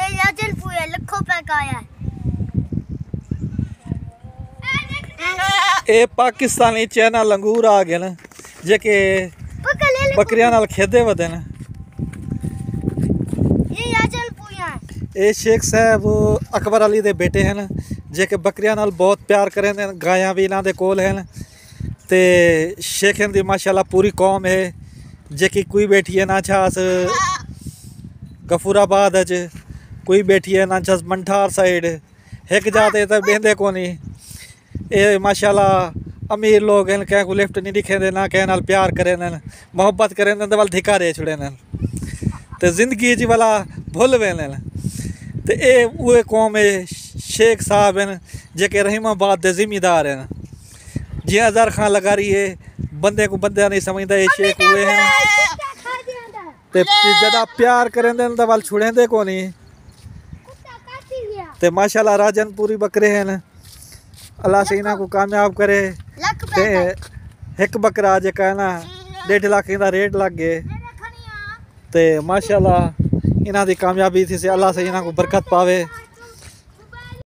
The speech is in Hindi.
ये राजन पूरे लखों पे का आया ए पाकिस्तानी चैनल लंगूर आ गए न जेके बकरियां नाल खेदे वदे न। ये राजन पूया ए शेख साहब अकबर अली दे बेटे हैं जेके बकरियां नाल बहुत प्यार करेंदे न। गायां भी इन्हां दे कोल हैं ते शेखें दी माशाल्लाह पूरी कौम है जेकी कोई बैठी है ना छास गफूराबाद च, कोई बैठी है ना छास मंठार साइड, एक जाते तो बेंदे कोनी। ये माशाल्लाह अमीर लोग हैं, क्या को लिफ्ट नहीं दिखे ना क्या नाल प्यार करें मोहब्बत करें तो वाल धिका रहे छुड़े तो जिंदगी जी वाला भुल वे तो ये वो कौम है शेख साहब हैं जेके रहीमाबाद के जिम्मेदार हैं। जी अजहर खान लगा रही है बंदे को बंदे नहीं समझता ये शेख हुए हैं ते जदा प्यार करें तो वाल छुड़ेंदे को नहीं। ते माशाल्लाह राजन पूरी बकरे हैं, अल्लाह से इन्हां को कामयाब करे। ते एक बकरा जेका है ना 1.5 लाख का रेट लग गए ते माशाल्लाह इन्हां दी कामयाबी थी से अल्लाह से इन्हां को बरकत पावे।